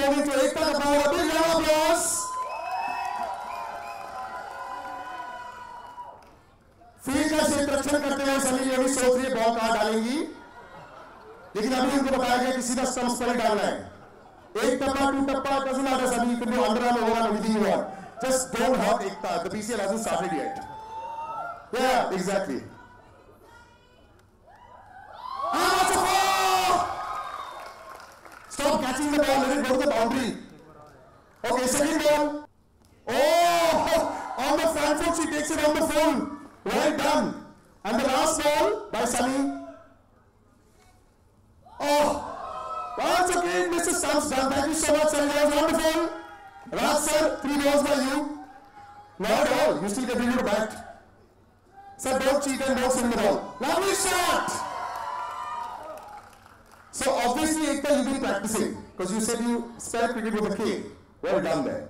moving to Ekta Kapoor. A big round of applause. Field का क्षेत्ररक्षण करते हुए सनी ये भी सोच रही है बॉल कहां डालेंगी, लेकिन अभी उनको बताया गया कि सीधा स्टंप्स पर ही डालना है. एक टप्पा, टू टप्पा, doesn't matter. Sunny you can do underarm, overarm, anything you want. Just don't hurt Ekta. The PCL hasn't started yet. Yeah, exactly. That's a foul! Stop catching the ball. Let it go to the boundary. Okay, second ball. Oh, on the front foot, she takes it on the full. Well done. And the last ball by Sunny. Oh, once again, Mr. Stump's done. Thank you so much, Sunny. That was wonderful. Raj sir, 3 balls by you. Not at all. You still continue to bat. Sir, don't cheat and don't swing the ball. Lovely shot. So obviously, Ekta, you've been practicing because you said you spell cricket with a K. Well done there.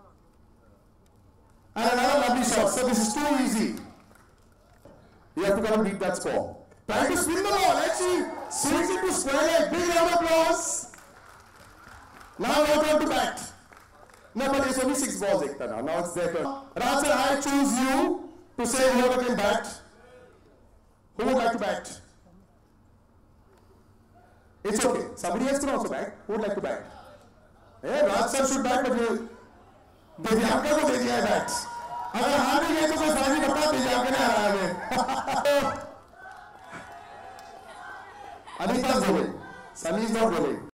And another lovely shot. So this is too easy. You have to come and beat that score. Trying to spin the ball. Let's see. Swings it to square leg. Big round of applause. Now not on to bat. No, but it's only 6 balls, Ekta now. Now it's their turn. Raj sir, I choose you to say whoever can bat. Who would like to bat? It's okay. Somebody else can also bat. Who would like to bat? Yeah, Raj sir should bat, but you... Divyanka को दे दिया है bat. अगर हार भी गए तो कोई फर्क नहीं पड़ता, दिव्यांका ने हराया है. अनिता बोले, सनी इज नॉट बोले.